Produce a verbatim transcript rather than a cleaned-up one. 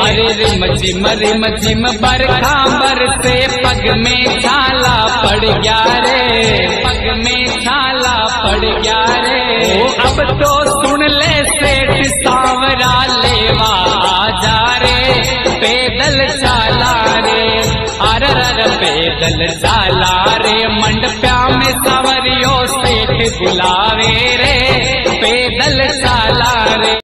अरे रिम झिम रिम झिम बरखा बरसे पग में छाला पड़ गया रे, पग में छाला पड़ गया रे। ओ अब तो सुन ले सेठ सांवरा लेवा आजा रे, पैदल चाला रे, अर अर पैदल चाला रे। मंडप्या में सांवरियो सेठ बुलावे रे, पैदल चाला रे।